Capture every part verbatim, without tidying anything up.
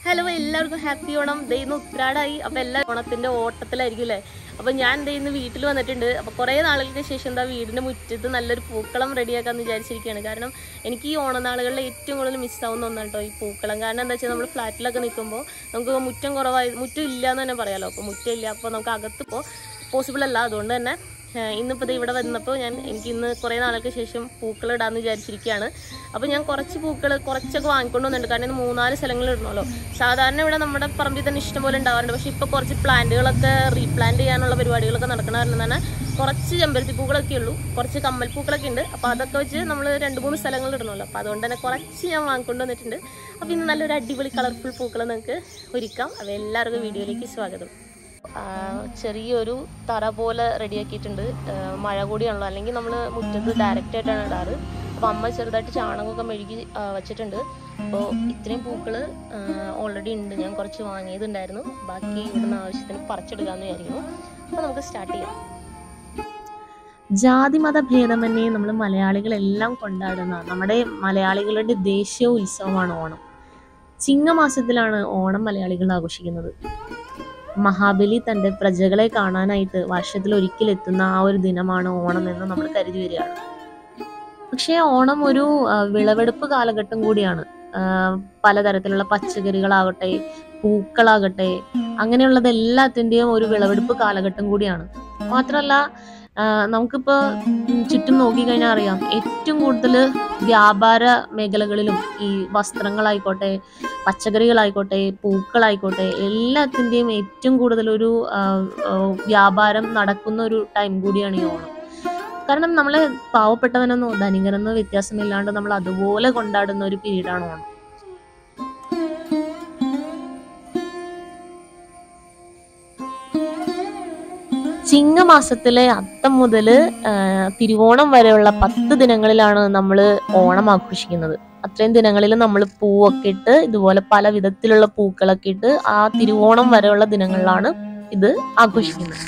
Hello, എല്ലാവർക്കും happy Onam. ദേ ഇന്ന് ഉത്രാടായി. അപ്പോൾ എല്ലാ ഓണത്തിൻ്റെ ഓട്ടത്തിലായിരിക്കും അല്ലേ. അപ്പോൾ ഞാൻ ദേ ഇന്ന് വീട്ടിൽ വന്നിട്ടുണ്ട്. അപ്പോൾ കുറേ നാളുകൾക്ക് ശേഷം എന്താ വീടിൻ്റെ മുറ്റത്ത് നല്ലൊരു പൂക്കളം റെഡിയാക്കാമെന്ന് വിചാരിച്ചിരിക്കുകയാണ്. കാരണം എനിക്ക് ഈ ഓണനാളുകളിൽ ഏറ്റവും കൂടുതൽ മിസ്സാവുന്ന ഒന്നാണ് കേട്ടോ ഈ പൂക്കളം. കാരണം എന്താ വെച്ചാൽ നമ്മൾ ഫ്ലാറ്റിലൊക്കെ നിൽക്കുമ്പോൾ നമുക്ക് മുറ്റം കുറവായി മുറ്റം ഇല്ല എന്ന് തന്നെ പറയാമല്ലോ. അപ്പോൾ മുറ്റം ഇല്ല, അപ്പോൾ നമുക്ക് അകത്തിപ്പോൾ പോസിബിൾ അല്ല. അതുകൊണ്ട് തന്നെ ഇന്നിപ്പോൾ ഇവിടെ വന്നപ്പോൾ ഞാൻ എനിക്ക് ഇന്ന് കുറേ നാളുകൾക്ക് ശേഷം പൂക്കൾ ഇടാമെന്ന് വിചാരിച്ചിരിക്കുകയാണ്. അപ്പോൾ ഞാൻ കുറച്ച് പൂക്കൾ കുറച്ചൊക്കെ വാങ്ങിക്കൊണ്ട് വന്നിട്ടുണ്ട്. കാരണം ഇന്ന് മൂന്നാല് സ്ഥലങ്ങളിൽ ഇടണമല്ലോ. സാധാരണ ഇവിടെ നമ്മുടെ പറമ്പിൽ തന്നെ ഇഷ്ടംപോലെ ഉണ്ടാവാറുണ്ട്. പക്ഷേ ഇപ്പോൾ കുറച്ച് പ്ലാന്റുകളൊക്കെ റീപ്ലാന്റ് ചെയ്യാനുള്ള പരിപാടികളൊക്കെ നടക്കണ കാരണം തന്നെ കുറച്ച് ചെമ്പരത്തി പൂക്കളൊക്കെ ഉള്ളൂ, കുറച്ച് കമ്മൽ പൂക്കളൊക്കെ ഉണ്ട്. അപ്പോൾ അതൊക്കെ വെച്ച് നമ്മൾ രണ്ട് മൂന്ന് സ്ഥലങ്ങളിൽ ഇടണമല്ലോ. അപ്പോൾ അതുകൊണ്ട് തന്നെ കുറച്ച് ഞാൻ വാങ്ങിക്കൊണ്ട് വന്നിട്ടുണ്ട്. അപ്പോൾ ഇന്ന് നല്ലൊരു അടിപൊളി കളർഫുൾ പൂക്കൾ നമുക്ക് ഒരുക്കാം. അപ്പോൾ എല്ലാവർക്കും വീഡിയോയിലേക്ക് സ്വാഗതം. ചെറിയൊരു തറ പോലെ റെഡിയാക്കിയിട്ടുണ്ട്. മഴ കൂടിയാണല്ലോ, അല്ലെങ്കിൽ നമ്മൾ മുറ്റത്ത് ഡയറക്റ്റ് ആയിട്ടാണ് ഇടാറ്. അപ്പോൾ അമ്മ ചെറുതായിട്ട് ചാണകമൊക്കെ മെഴുകി വച്ചിട്ടുണ്ട്. അപ്പോൾ ഇത്രയും പൂക്കൾ ഓൾറെഡി ഉണ്ട്. ഞാൻ കുറച്ച് വാങ്ങിയതുണ്ടായിരുന്നു. ബാക്കി ഇവിടുന്ന് ആവശ്യത്തിന് പറിച്ചെടുക്കാമെന്ന് വിചാരിക്കുന്നു. അപ്പോൾ നമുക്ക് സ്റ്റാർട്ട് ചെയ്യാം. ജാതി മത ഭേദമന്യേ നമ്മൾ മലയാളികളെല്ലാം കൊണ്ടാടുന്ന നമ്മുടെ മലയാളികളുടെ ദേശീയ ഉത്സവമാണ് ഓണം. ചിങ്ങമാസത്തിലാണ് ഓണം മലയാളികൾ ആഘോഷിക്കുന്നത്. മഹാബലി തൻ്റെ പ്രജകളെ കാണാനായിട്ട് വർഷത്തിൽ ഒരിക്കൽ എത്തുന്ന ആ ഒരു ദിനമാണ് ഓണം എന്ന് നമ്മൾ കരുതി വരികയാണ്. പക്ഷേ ഓണം ഒരു വിളവെടുപ്പ് കാലഘട്ടം കൂടിയാണ്. പലതരത്തിലുള്ള പച്ചക്കറികളാകട്ടെ, പൂക്കളാകട്ടെ, അങ്ങനെയുള്ളത് എല്ലാത്തിൻ്റെയും ഒരു വിളവെടുപ്പ് കാലഘട്ടം കൂടിയാണ്. മാത്രമല്ല, നമുക്കിപ്പോൾ ചുറ്റും നോക്കിക്കഴിഞ്ഞാൽ അറിയാം, ഏറ്റവും കൂടുതൽ വ്യാപാര മേഖലകളിലും ഈ വസ്ത്രങ്ങളായിക്കോട്ടെ, പച്ചക്കറികളായിക്കോട്ടെ, പൂക്കളായിക്കോട്ടെ, എല്ലാത്തിൻ്റെയും ഏറ്റവും കൂടുതലൊരു വ്യാപാരം നടക്കുന്ന ഒരു ടൈം കൂടിയാണ് ഈ ഓണം. കാരണം നമ്മളെ പാവപ്പെട്ടവനെന്നോ ധനികരെന്നോ വ്യത്യാസമില്ലാണ്ട് നമ്മൾ അതുപോലെ കൊണ്ടാടുന്ന ഒരു പീരീഡാണ് ഓണം. ചിങ്ങമാസത്തിലെ അത്തം മുതൽ തിരുവോണം വരെയുള്ള പത്ത് ദിനങ്ങളിലാണ് നമ്മൾ ഓണം ആഘോഷിക്കുന്നത്. അത്രയും ദിനങ്ങളിൽ നമ്മൾ പൂവൊക്കെ ഇട്ട് ഇതുപോലെ പല വിധത്തിലുള്ള പൂക്കളൊക്കെ ഇട്ട് ആ തിരുവോണം വരെയുള്ള ദിനങ്ങളിലാണ് ഇത് ആഘോഷിക്കുന്നത്.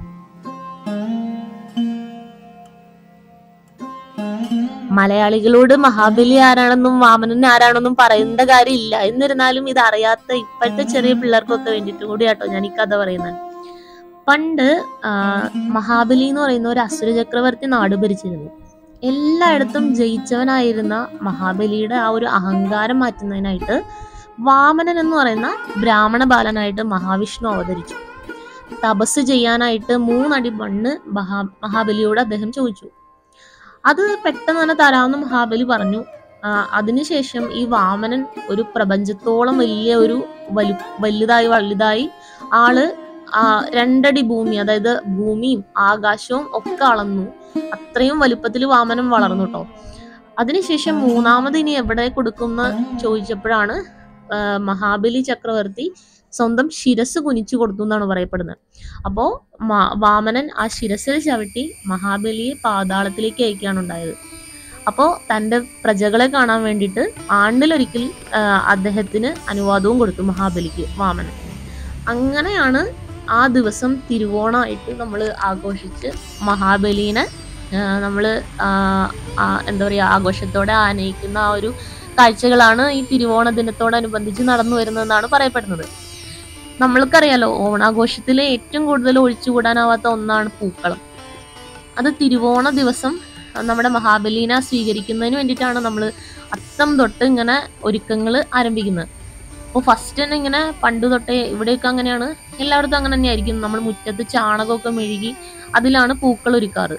മലയാളികളോട് മഹാബലി ആരാണെന്നും വാമനൻ ആരാണെന്നും പറയേണ്ട കാര്യമില്ല. എന്നിരുന്നാലും ഇത് അറിയാത്ത ഇപ്പോഴത്തെ ചെറിയ പിള്ളേർക്കൊക്കെ വേണ്ടിയിട്ട് കൂടി കേട്ടോ ഞാൻ ഈ കഥ പറയുന്നത്. പണ്ട് മഹാബലി എന്ന് പറയുന്ന ഒരു അസുര ചക്രവർത്തി നാട് ഭരിച്ചിരുന്നു. എല്ലായിടത്തും ജയിച്ചവനായിരുന്ന മഹാബലിയുടെ ആ ഒരു അഹങ്കാരം മാറ്റുന്നതിനായിട്ട് വാമനൻ എന്ന് പറയുന്ന ബ്രാഹ്മണ ബാലനായിട്ട് മഹാവിഷ്ണു അവതരിച്ചു. തപസ് ചെയ്യാനായിട്ട് മൂന്നടി മണ്ണ് മഹാ മഹാബലിയോട് അദ്ദേഹം ചോദിച്ചു. അത് പെട്ടെന്ന് തന്നെ തരാമെന്ന് മഹാബലി പറഞ്ഞു. അതിനുശേഷം ഈ വാമനൻ ഒരു പ്രപഞ്ചത്തോളം വലിയ ഒരു വലു വലുതായി വലുതായി ആള് ആ രണ്ടടി ഭൂമി, അതായത് ഭൂമിയും ആകാശവും ഒക്കെ അളന്നു. അത്രയും വലുപ്പത്തിൽ വാമനം വളർന്നു കേട്ടോ. അതിനുശേഷം മൂന്നാമത് ഇനി എവിടെ കൊടുക്കുമെന്ന് ചോദിച്ചപ്പോഴാണ് മഹാബലി ചക്രവർത്തി സ്വന്തം ശിരസ് കുനിച്ചു കൊടുത്തു എന്നാണ് പറയപ്പെടുന്നത്. അപ്പോൾ വാമനൻ ആ ശിരസിൽ ചവിട്ടി മഹാബലിയെ പാതാളത്തിലേക്ക് അയക്കുകയാണ് ഉണ്ടായത്. അപ്പോൾ തൻ്റെ പ്രജകളെ കാണാൻ വേണ്ടിയിട്ട് ആണ്ടിലൊരിക്കൽ അദ്ദേഹത്തിന് അനുവാദവും കൊടുത്തു മഹാബലിക്ക് വാമനൻ. അങ്ങനെയാണ് ആ ദിവസം തിരുവോണമായിട്ട് നമ്മൾ ആഘോഷിച്ച് മഹാബലീനെ നമ്മൾ എന്താ പറയുക ആഘോഷത്തോടെ ആനയിക്കുന്ന ആ ഒരു കാഴ്ചകളാണ് ഈ തിരുവോണ ദിനത്തോടനുബന്ധിച്ച് നടന്നു വരുന്നതെന്നാണ് പറയപ്പെടുന്നത്. നമ്മൾക്കറിയാലോ, ഓണാഘോഷത്തിൽ ഏറ്റവും കൂടുതൽ ഒഴിച്ചുകൂടാനാവാത്ത ഒന്നാണ് പൂക്കളം. അത് തിരുവോണ ദിവസം നമ്മുടെ മഹാബലീനെ സ്വീകരിക്കുന്നതിന് വേണ്ടിയിട്ടാണ് നമ്മൾ അത്തം തൊട്ട് ഇങ്ങനെ ഒരുക്കങ്ങൾ ആരംഭിക്കുന്നത്. അപ്പോൾ ഫസ്റ്റ് തന്നെ ഇങ്ങനെ പണ്ട് തൊട്ടേ ഇവിടെയൊക്കെ അങ്ങനെയാണ്, എല്ലായിടത്തും അങ്ങനെ തന്നെ ആയിരിക്കും. നമ്മൾ മുറ്റത്ത് ചാണകമൊക്കെ മെഴുകി അതിലാണ് പൂക്കൾ ഒരുക്കാറ്.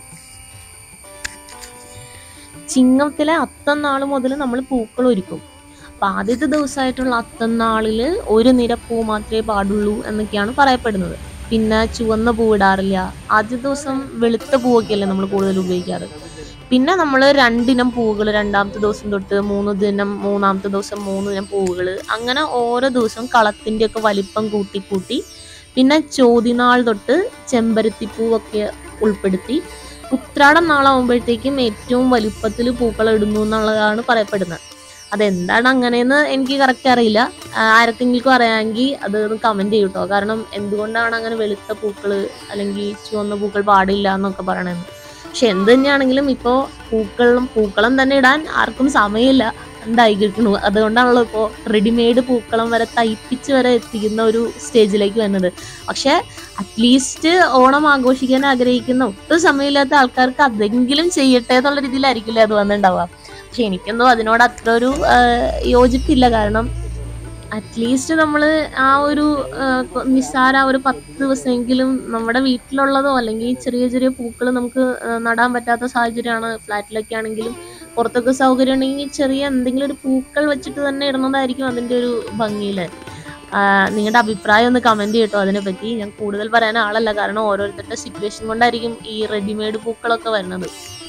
ചിങ്ങത്തിലെ അത്തം നാൾ മുതൽ നമ്മൾ പൂക്കൾ ഒരുക്കും. അപ്പൊ ആദ്യത്തെ ദിവസമായിട്ടുള്ള അത്തം നാളില് ഒരു നിര പൂ മാത്രമേ പാടുള്ളൂ എന്നൊക്കെയാണ് പറയപ്പെടുന്നത്. പിന്നെ ചുവന്ന പൂ ഇടാറില്ല. ആദ്യ ദിവസം വെളുത്ത പൂവൊക്കെയല്ലേ നമ്മൾ കൂടുതൽ ഉപയോഗിക്കാറ്. പിന്നെ നമ്മൾ രണ്ടിനം പൂവുകൾ രണ്ടാമത്തെ ദിവസം തൊട്ട് മൂന്ന് ദിനം മൂന്നാമത്തെ ദിവസം മൂന്ന് ദിനം പൂവുകൾ, അങ്ങനെ ഓരോ ദിവസം കളത്തിൻ്റെ ഒക്കെ വലിപ്പം കൂട്ടി കൂട്ടി പിന്നെ ചോതിനാൾ തൊട്ട് ചെമ്പരത്തി പൂവൊക്കെ ഉൾപ്പെടുത്തി ഉത്രാടം നാളാവുമ്പോഴത്തേക്കും ഏറ്റവും വലിപ്പത്തിൽ പൂക്കൾ ഇടുന്നു എന്നുള്ളതാണ് പറയപ്പെടുന്നത്. അതെന്താണ് അങ്ങനെയെന്ന് എനിക്ക് കറക്റ്റ് അറിയില്ല. ആർക്കെങ്കിലും അറിയാമെങ്കിൽ അത് കമൻറ്റ് ചെയ്യും കേട്ടോ. കാരണം എന്തുകൊണ്ടാണ് അങ്ങനെ വെളുത്ത പൂക്കൾ അല്ലെങ്കിൽ ചുവന്ന പൂക്കൾ പാടില്ല എന്നൊക്കെ പറയണമെന്ന്. പക്ഷെ എന്ത് തന്നെയാണെങ്കിലും ഇപ്പോൾ പൂക്കളും പൂക്കളം തന്നെ ഇടാൻ ആർക്കും സമയമില്ല. ഉണ്ടായി കിട്ടണു. അതുകൊണ്ടാണല്ലോ ഇപ്പോൾ റെഡിമെയ്ഡ് പൂക്കളം വരെ തയ്പ്പിച്ച് വരെ എത്തിക്കുന്ന ഒരു സ്റ്റേജിലേക്ക് വരുന്നത്. പക്ഷെ അറ്റ്ലീസ്റ്റ് ഓണം ആഘോഷിക്കാൻ ആഗ്രഹിക്കുന്ന ഒട്ടും സമയമില്ലാത്ത ആൾക്കാർക്ക് അതെങ്കിലും ചെയ്യട്ടെ എന്നുള്ള രീതിയിലായിരിക്കില്ലേ അത് വന്നിട്ടുണ്ടാവുക. പക്ഷെ എനിക്കൊന്നും അതിനോട് അത്ര ഒരു യോജിപ്പില്ല. കാരണം അറ്റ്ലീസ്റ്റ് നമ്മൾ ആ ഒരു നിസ്സാര ഒരു പത്ത് ദിവസമെങ്കിലും നമ്മുടെ വീട്ടിലുള്ളതോ അല്ലെങ്കിൽ ചെറിയ ചെറിയ പൂക്കൾ നമുക്ക് നടാൻ പറ്റാത്ത സാഹചര്യമാണ്. ഫ്ലാറ്റിലൊക്കെ ആണെങ്കിലും പുറത്തൊക്കെ സൗകര്യം ഉണ്ടെങ്കിൽ ചെറിയ എന്തെങ്കിലും ഒരു പൂക്കൾ വെച്ചിട്ട് തന്നെ ഇടുന്നതായിരിക്കും അതിൻ്റെ ഒരു ഭംഗിയില്. നിങ്ങളുടെ അഭിപ്രായം ഒന്ന് കമന്റ് ചെയ്യട്ടോ അതിനെപ്പറ്റി. ഞാൻ കൂടുതൽ പറയാൻ ആളല്ല, കാരണം ഓരോരുത്തരുടെ സിറ്റുവേഷൻ കൊണ്ടായിരിക്കും ഈ റെഡിമെയ്ഡ് പൂക്കളൊക്കെ വരുന്നത്.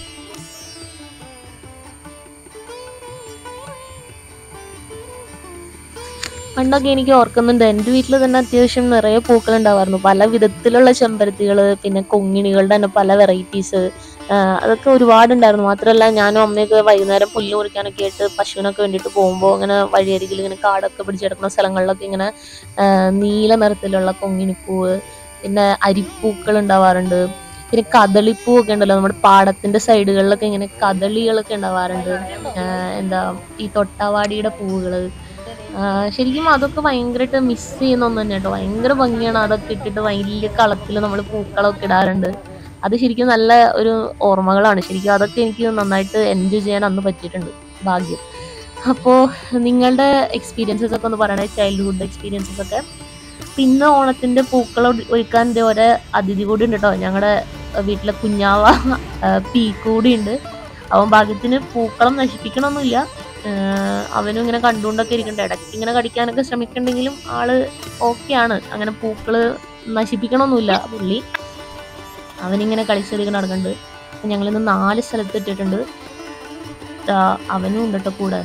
പണ്ടൊക്കെ എനിക്ക് ഓർക്കുന്നുണ്ട്, എൻ്റെ വീട്ടിൽ തന്നെ അത്യാവശ്യം നിറയെ പൂക്കൾ ഉണ്ടാവായിരുന്നു. പല വിധത്തിലുള്ള ചെമ്പരത്തികൾ, പിന്നെ കൊങ്ങിണികളുടെ തന്നെ പല വെറൈറ്റീസ്, അതൊക്കെ ഒരുപാടുണ്ടായിരുന്നു. മാത്രമല്ല ഞാനും അമ്മയൊക്കെ വൈകുന്നേരം പുല്ല് മുറിക്കാനൊക്കെ ആയിട്ട് പശുവിനൊക്കെ വേണ്ടിയിട്ട് പോകുമ്പോൾ ഇങ്ങനെ വഴിയരികിൽ ഇങ്ങനെ കാടൊക്കെ പിടിച്ചെടുക്കുന്ന സ്ഥലങ്ങളിലൊക്കെ ഇങ്ങനെ നീല നിറത്തിലുള്ള കൊങ്ങിണിപ്പൂവ്, പിന്നെ അരിപ്പൂക്കൾ ഉണ്ടാവാറുണ്ട്. പിന്നെ കദളിപ്പൂവൊക്കെ ഉണ്ടല്ലോ, നമ്മുടെ പാടത്തിന്റെ സൈഡുകളിലൊക്കെ ഇങ്ങനെ കദളികളൊക്കെ ഉണ്ടാവാറുണ്ട്. എന്താ ഈ തൊട്ടാവാടിയുടെ പൂവുകള്, ശരിക്കും അതൊക്കെ ഭയങ്കരമായിട്ട് മിസ് ചെയ്യുന്ന ഒന്ന് തന്നെ കേട്ടോ. ഭയങ്കര ഭംഗിയാണ് അതൊക്കെ ഇട്ടിട്ട് വലിയ കളത്തിൽ നമ്മൾ പൂക്കളൊക്കെ ഇടാറുണ്ട്. അത് ശരിക്കും നല്ല ഒരു ഓർമ്മകളാണ്. ശരിക്കും അതൊക്കെ എനിക്ക് നന്നായിട്ട് എൻജോയ് ചെയ്യാൻ അന്ന് പറ്റിയിട്ടുണ്ട്, ഭാഗ്യം. അപ്പോൾ നിങ്ങളുടെ എക്സ്പീരിയൻസസ് ഒക്കെ ഒന്ന് പറയണേ, ചൈൽഡ്ഹുഡ് എക്സ്പീരിയൻസസ് ഒക്കെ. പിന്നെ ഓണത്തിന്റെ പൂക്കൾ ഒരുക്കാൻ എൻ്റെ ഒരു അതിഥി കൂടി ഉണ്ട് കേട്ടോ. ഞങ്ങളുടെ വീട്ടിലെ കുഞ്ഞാവ പീ കൂടി ഉണ്ട്. അവൻ ഭാഗ്യത്തിന് പൂക്കളം നശിപ്പിക്കണമൊന്നുമില്ല. അവനും ഇങ്ങനെ കണ്ടുകൊണ്ടൊക്കെ ഇരിക്കണ്ട, ഇടയ്ക്ക് ഇങ്ങനെ കടിക്കാനൊക്കെ ശ്രമിക്കണ്ടെങ്കിലും ആള് ഓക്കെയാണ്. അങ്ങനെ പൂക്കള് നശിപ്പിക്കണമൊന്നുമില്ല പുള്ളി. അവനിങ്ങനെ കളിച്ചെടുക്കാൻ നടക്കുന്നുണ്ട്. അപ്പം ഞങ്ങളിന്ന് നാല് സ്ഥലത്ത് ഇട്ടിട്ടുണ്ട്. അവനും ഉണ്ട് കേട്ടോ കൂടെ.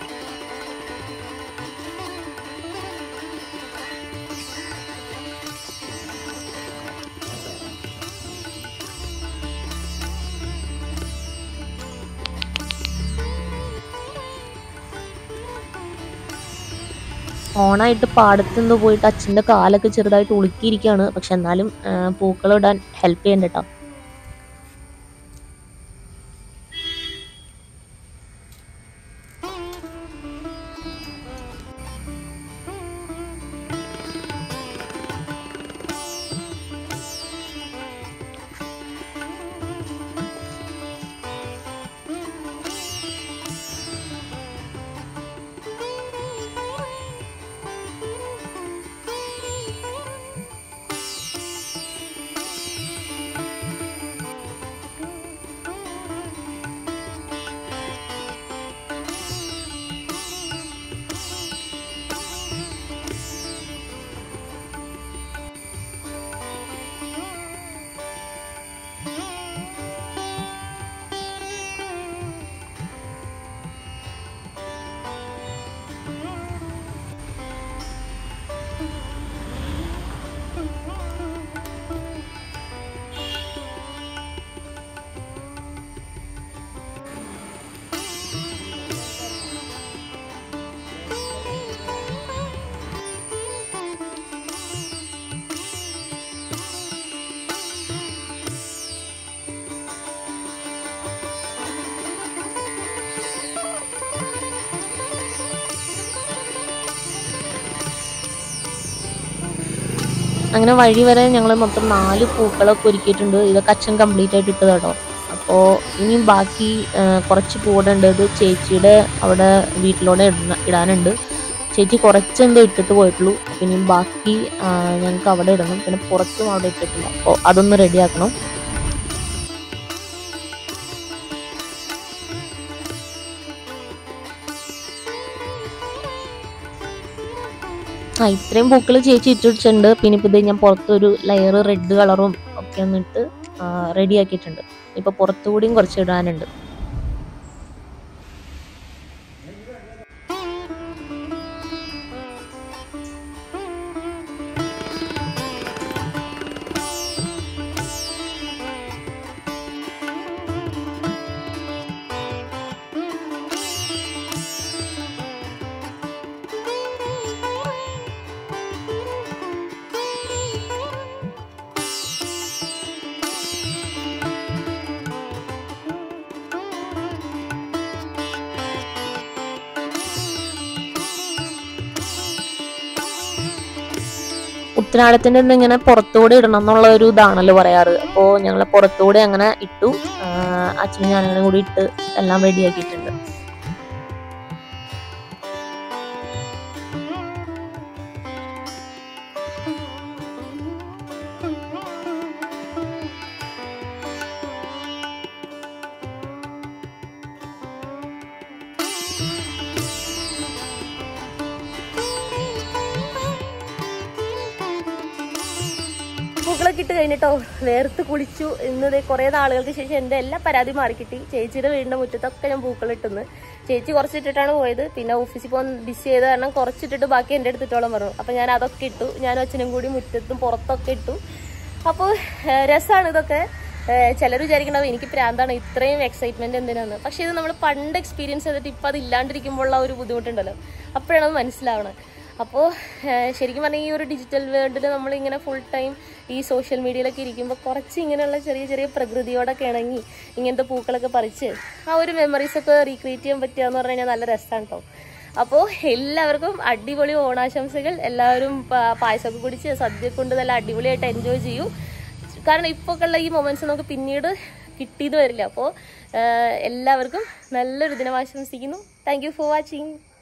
ഓണായിട്ട് പാടത്തുനിന്ന് പോയിട്ട് അച്ഛൻ്റെ കാലൊക്കെ ചെറുതായിട്ട് ഉളുക്കിയിരിക്കുകയാണ്. പക്ഷെ എന്നാലും പൂക്കളിടാൻ ഹെൽപ്പ് ചെയ്യണ്ട കേട്ടോ. അങ്ങനെ വഴി വരെ ഞങ്ങൾ മൊത്തം നാല് പൂക്കളൊക്കെ ഒരുക്കിയിട്ടുണ്ട്. ഇതൊക്കെ അച്ഛൻ കംപ്ലീറ്റ് ആയിട്ട് ഇട്ടത് കേട്ടോ. അപ്പോൾ ഇനിയും ബാക്കി കുറച്ച് പൂവുണ്ട്. ഇത് ചേച്ചിയുടെ അവിടെ വീട്ടിലൂടെ ഇടാനുണ്ട്. ചേച്ചി കുറച്ചെന്തോ ഇട്ടിട്ട് പോയിട്ടുള്ളൂ. അപ്പം ഇനിയും ബാക്കി ഞങ്ങൾക്ക് അവിടെ ഇടണം. പിന്നെ പുറത്തും അവിടെ ഇട്ടിട്ടില്ല. അപ്പോൾ അതൊന്ന് റെഡിയാക്കണം. ആ ഇത്രയും പൂക്കൾ ചേച്ചി ഇട്ടിട്ടുണ്ട്. പിന്നെ ഇപ്പോൾ ഇത് ഞാൻ പുറത്തൊരു ലെയർ റെഡ് കളറും ഒക്കെ ഒന്നിട്ട് റെഡിയാക്കിയിട്ടുണ്ട്. ഇപ്പോൾ പുറത്തുകൂടിയും കുറച്ച് ഇടാനുണ്ട്. ഉത്രാടത്തിന്റെ അന്ന് ഇങ്ങനെ പുറത്തൂടെ ഇടണം എന്നുള്ള ഒരു ഇതാണല്ലോ പറയാറ്. അപ്പോൾ ഞങ്ങൾ പുറത്തൂടെ അങ്ങനെ ഇട്ടു. അച്ഛനും ഞാനും കൂടി ഇട്ട് എല്ലാം റെഡിയാക്കിയിട്ടുണ്ട്. പൂക്കളൊക്കെ ഇട്ട് കഴിഞ്ഞിട്ടോ വേർത്ത് കുളിച്ചു. ഇന്നതേ കുറേ നാളുകൾക്ക് ശേഷം എൻ്റെ എല്ലാ പരാതി മാറിക്കിട്ടി. ചേച്ചിയുടെ വീടിൻ്റെ മുറ്റത്തൊക്കെ ഞാൻ പൂക്കളിട്ടെന്ന്. ചേച്ചി കുറച്ചിട്ടിട്ടാണ് പോയത്. പിന്നെ ഓഫീസിൽ പോകാൻ ബിസി ചെയ്ത കാരണം കുറച്ചിട്ടിട്ട് ബാക്കി എൻ്റെ അടുത്തിട്ടോളം പറഞ്ഞു. അപ്പം ഞാൻ അതൊക്കെ ഇട്ടു. ഞാനും അച്ഛനും കൂടി മുറ്റത്തും പുറത്തൊക്കെ ഇട്ടു. അപ്പോൾ രസമാണ് ഇതൊക്കെ. ചിലർ വിചാരിക്കണ്ടാവും എനിക്ക് പ്രാന്താണ്, ഇത്രയും എക്സൈറ്റ്മെൻറ്റ് എന്തിനാന്ന്. പക്ഷേ ഇത് നമ്മൾ പണ്ട് എക്സ്പീരിയൻസ് ചെയ്തിട്ട് ഇപ്പം അത് ഇല്ലാണ്ടിരിക്കുമ്പോഴുള്ള ഒരു ബുദ്ധിമുട്ടുണ്ടല്ലോ, അപ്പോഴാണ് അത് മനസ്സിലാവണം. അപ്പോൾ ശരിക്കും പറഞ്ഞാൽ ഈ ഒരു ഡിജിറ്റൽ വേൾഡിൽ നമ്മളിങ്ങനെ ഫുൾ ടൈം ഈ സോഷ്യൽ മീഡിയയിലൊക്കെ ഇരിക്കുമ്പോൾ കുറച്ച് ഇങ്ങനെയുള്ള ചെറിയ ചെറിയ പ്രകൃതിയോടൊക്കെ ഇണങ്ങി ഇങ്ങനത്തെ പൂക്കളൊക്കെ പറിച്ച് ആ ഒരു മെമ്മറീസൊക്കെ റീക്രിയേറ്റ് ചെയ്യാൻ പറ്റുക എന്ന് പറഞ്ഞു കഴിഞ്ഞാൽ നല്ല രസമാണ് കേട്ടോ. അപ്പോൾ എല്ലാവർക്കും അടിപൊളി ഓണാശംസകൾ. എല്ലാവരും പായസമൊക്കെ കുടിച്ച് സദ്യ കൊണ്ട് നല്ല അടിപൊളിയായിട്ട് എൻജോയ് ചെയ്യൂ. കാരണം ഇപ്പോൾ ഉള്ള ഈ മൊമെൻറ്റ്സ് നമുക്ക് പിന്നീട് കിട്ടിയത് വരില്ല. അപ്പോൾ എല്ലാവർക്കും നല്ലൊരു ദിനം ആശംസിക്കുന്നു. Thank you for watching.